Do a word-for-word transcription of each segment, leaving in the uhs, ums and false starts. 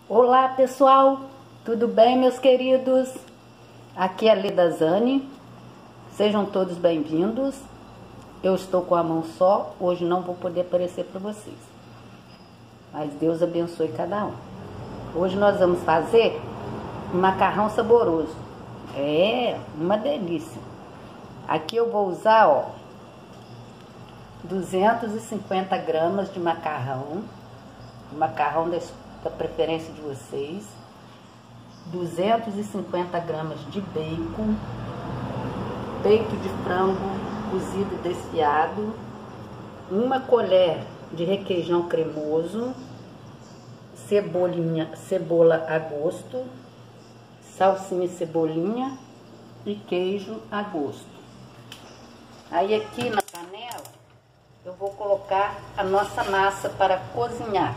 Olá pessoal, tudo bem meus queridos? Aqui é a Leda Zani, sejam todos bem-vindos. Eu estou com a mão só, hoje não vou poder aparecer para vocês, mas Deus abençoe cada um. Hoje nós vamos fazer um macarrão saboroso, é uma delícia. Aqui eu vou usar ó, duzentos e cinquenta gramas de macarrão, macarrão da da preferência de vocês, duzentos e cinquenta gramas de bacon, peito de frango cozido desfiado, uma colher de requeijão cremoso, cebolinha, cebola a gosto, salsinha e cebolinha e queijo a gosto. Aí aqui na panela eu vou colocar a nossa massa para cozinhar.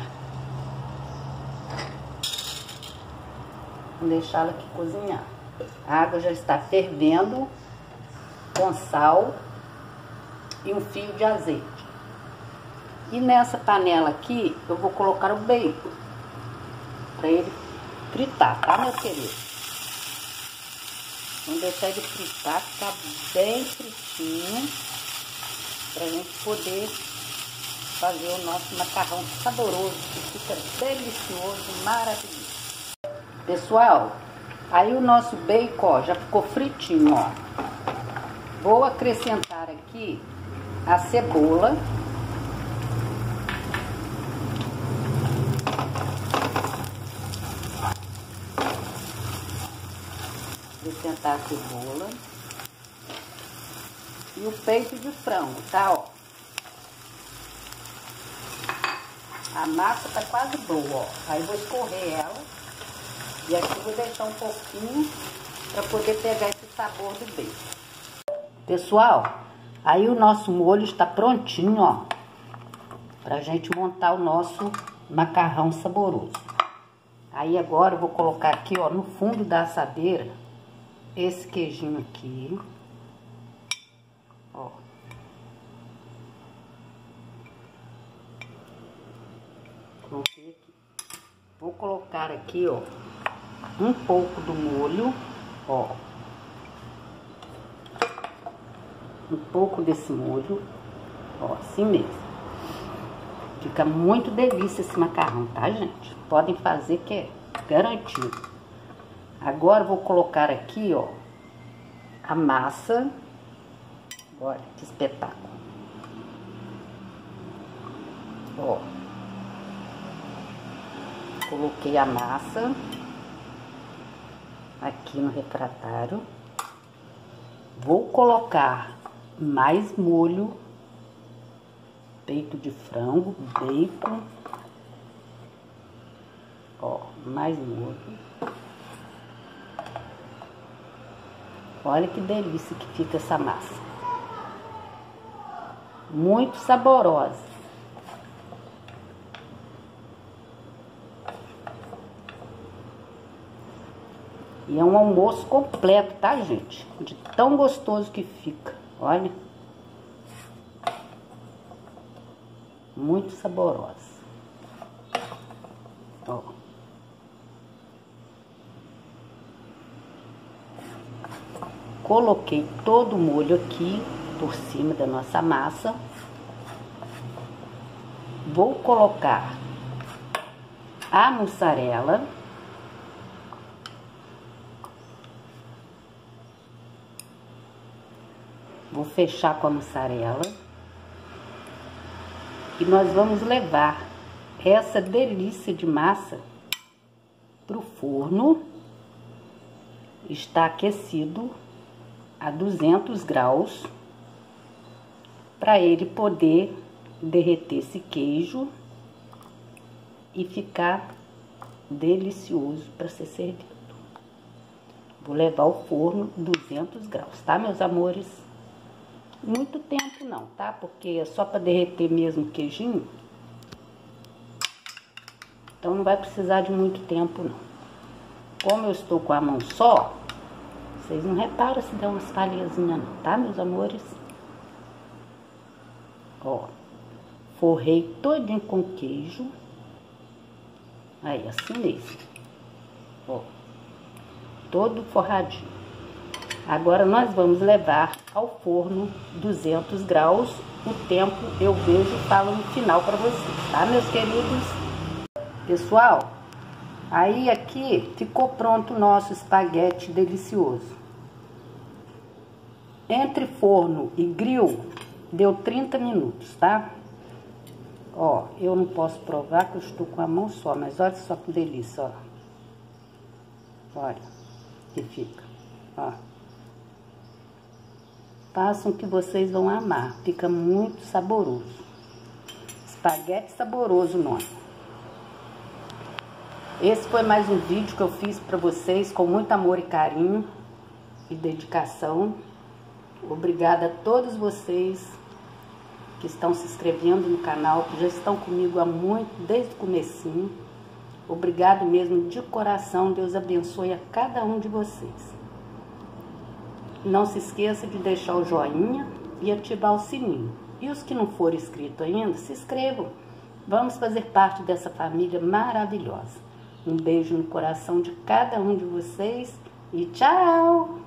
Vou deixá-la aqui cozinhar. A água já está fervendo, com sal e um fio de azeite. E nessa panela aqui, eu vou colocar o bacon, para ele fritar, tá, meu querido? Vamos deixar ele fritar, ficar bem fritinho, para a gente poder fazer o nosso macarrão saboroso, que fica delicioso, maravilhoso. Pessoal, aí o nosso bacon ó, já ficou fritinho, ó. Vou acrescentar aqui a cebola. Acrescentar a cebola. E o peito de frango, tá, ó. A massa tá quase boa, ó. Aí vou escorrer ela. E aqui vou deixar um pouquinho para poder pegar esse sabor do bacon. Pessoal, aí o nosso molho está prontinho, ó. Pra gente montar o nosso macarrão saboroso. Aí agora eu vou colocar aqui, ó, no fundo da assadeira, esse queijinho aqui. Ó. Coloquei aqui. Vou colocar aqui, ó, um pouco do molho, ó, um pouco desse molho, ó, assim mesmo. Fica muito delícia esse macarrão, tá, gente? Podem fazer que é garantido. Agora eu vou colocar aqui, ó, a massa. Olha que espetáculo. Ó, coloquei a massa aqui no refratário. Vou colocar mais molho, peito de frango, bacon, ó, mais molho. Olha que delícia que fica essa massa, muito saborosa. E é um almoço completo, tá, gente? De tão gostoso que fica. Olha. Muito saborosa. Ó. Coloquei todo o molho aqui por cima da nossa massa. Vou colocar a mussarela. Vou fechar com a mussarela. E nós vamos levar essa delícia de massa para o forno. Está aquecido a duzentos graus. Para ele poder derreter esse queijo e ficar delicioso para ser servido. Vou levar ao forno duzentos graus, tá, meus amores? Muito tempo não, tá? Porque é só para derreter mesmo o queijinho. Então não vai precisar de muito tempo não. Como eu estou com a mão só, vocês não reparam se dá umas falhazinhas não, tá, meus amores? Ó, forrei todinho com queijo. Aí, assim mesmo. Ó, todo forradinho. Agora nós vamos levar ao forno duzentos graus. O tempo eu vejo e falo no final para vocês, tá, meus queridos? Pessoal, aí aqui ficou pronto o nosso espaguete delicioso. Entre forno e grill deu trinta minutos, tá? Ó, eu não posso provar que eu estou com a mão só, mas olha só que delícia, ó. Olha que fica, ó. Façam que vocês vão amar, fica muito saboroso. Espaguete saboroso, o nome. Esse foi mais um vídeo que eu fiz para vocês com muito amor e carinho e dedicação. Obrigada a todos vocês que estão se inscrevendo no canal, que já estão comigo há muito, desde o comecinho. Obrigado mesmo de coração, Deus abençoe a cada um de vocês. Não se esqueça de deixar o joinha e ativar o sininho. E os que não forem inscritos ainda, se inscrevam. Vamos fazer parte dessa família maravilhosa. Um beijo no coração de cada um de vocês e tchau!